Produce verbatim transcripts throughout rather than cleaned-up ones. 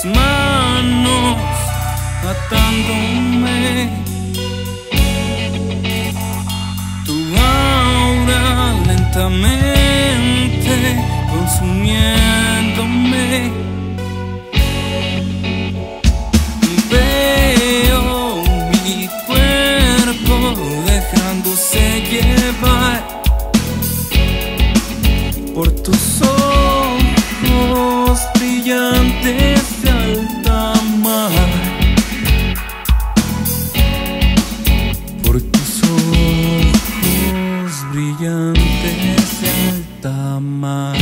manos atándome, tu aura lentamente consumiéndome. Veo mi cuerpo dejándose llevar por tus ojos brillantes de alta mar, por tus ojos brillantes de alta mar.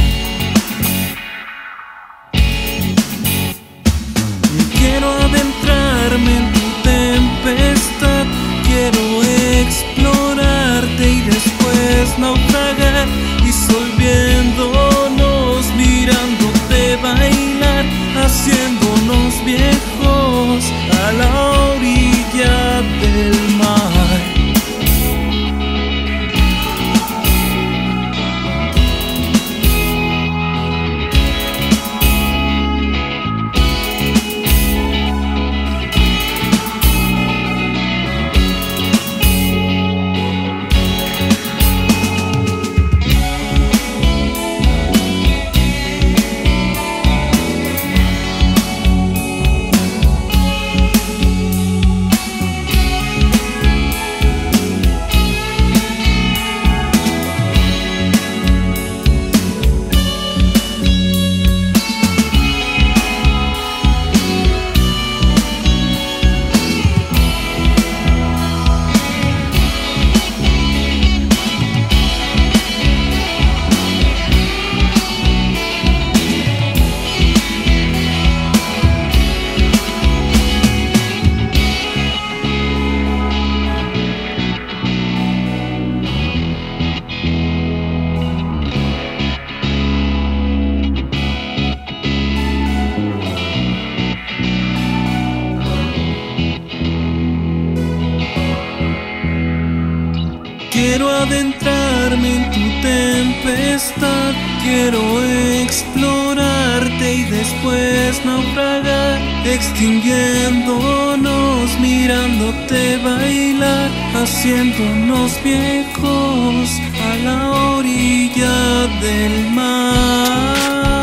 Quiero adentrarme en tu tempestad, quiero explorarte y después naufragar, disolviéndonos, mirándote bailar, haciéndonos viejos a la orilla del mar. Quiero adentrarme en tu tempestad, quiero explorarte y después naufragar, extinguiéndonos, mirándote bailar, haciéndonos viejos a la orilla del mar.